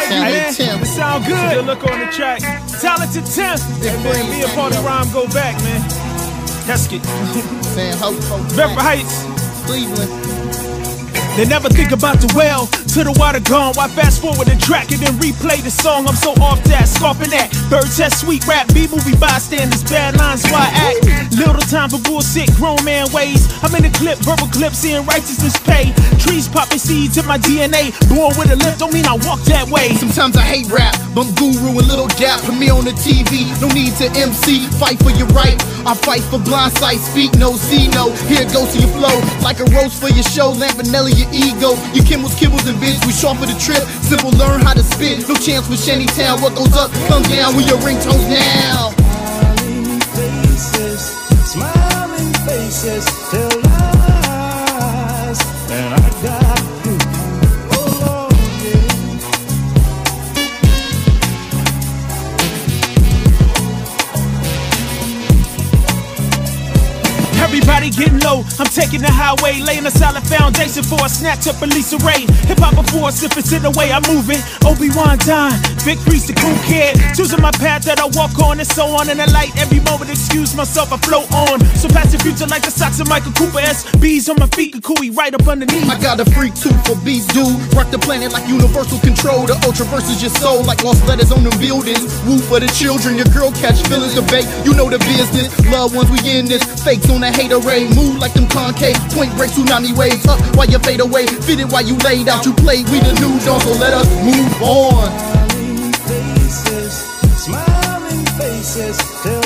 Talented Tim. It sound good. Good look on the track. Talented Tim. Hey man, me and Party Rhyme go back, man. Heskett. Bedford Heights. Cleveland. They never think about the well till the water gone. Why fast forward the track and then replay the song? I'm so off that, scoffing at bird test, sweet rap, B-movie bystanders, bad lines, why act? Little time for bullshit, grown man ways. I'm in the clip, verbal clip, seeing righteousness pay. Trees popping seeds in my DNA. Born with a lip, don't mean I walk that way. Sometimes I hate rap, but Guru and Little Gap put me on the TV. No need to MC, fight for your right. I fight for blind sight, speak no, see no. Here goes to your flow, like a roast for your show. Lampanelli, your ego. You Kimmels, kibbles, and bitch. We sharp for the trip. Simple, learn how to spit. No chance with Shantytown. What goes up, comes down. We your ringtones now. Smiling faces tell lies, and I got proof. Oh Lord, Everybody getting low, I'm taking the highway, laying a solid foundation for a snatch up release array. Hip-hop a force, if it's in the way I move it. Obi-Wan time, big priest, the cool kid. Choosing my path that I walk on and so on. In the light, every moment, excuse myself, I float on. So past the future like the socks of Michael Cooper. SB's on my feet, Kukui right up underneath. I got a freak tooth for beats, dude. Rock the planet like universal control. The ultra versus your soul like lost letters on the buildings. Woo for the children, your girl catch feelings debate. You know the business, loved ones we in this. Fakes on the hate array, move like them concave. Point break, tsunami waves, up while you fade away. Fit it while you laid out, you played, we the new dawn, so let us move on. smiling faces tell